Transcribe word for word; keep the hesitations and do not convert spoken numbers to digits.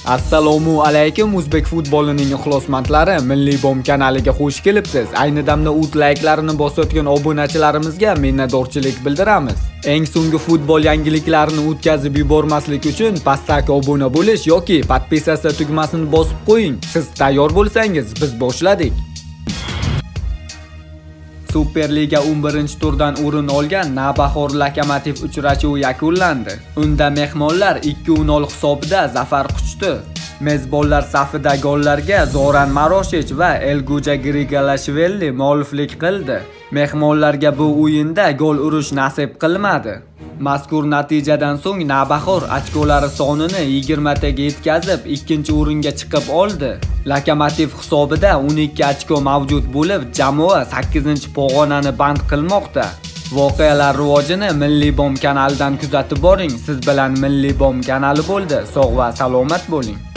Assalomu alaykum o'zbek futbolining ixlosmandlari, Milliy bom kanaliga xush kelibsiz. Ayni damda ut layklarini bosayotgan obunachilarimizga minnatdorchilik bildiramiz. Eng so'nggi futbol yangiliklarini o'tkazib yubormaslik uchun pastdagi obuna bo'lish yoki podpisatsiya tugmasini bosib qo'ying. Siz tayyor bo'lsangiz, biz boshladik. Superliga o'n birinchi turdan o'rin olgan Navbahor Lokomotiv uchrashuvi yakunlandi. Unda mehmonlar ikki nol hisobida zafar quchdi. Mezbonlar safida gollarga Zoran Maroshich va Elguja Grigalashvili mualliflik qildi. Mehmonlarga bu o'yinda gol urish nasib qilmadi. Mazkur natijadan so'ng Navbahor ochkolari sonini yigirma taga yetkazib, ikkinchi o'ringa chiqib oldi. Lokomotiv hisobida o'n ikki ochko mavjud bo'lib, jamoa sakkizinchi pog'onani band qilmoqda. Voqealar rivojini Milliy bom kanalidan kuzatib boring. Siz bilan Milliy bom kanali bo'ldi. Sog' va salomat bo'ling.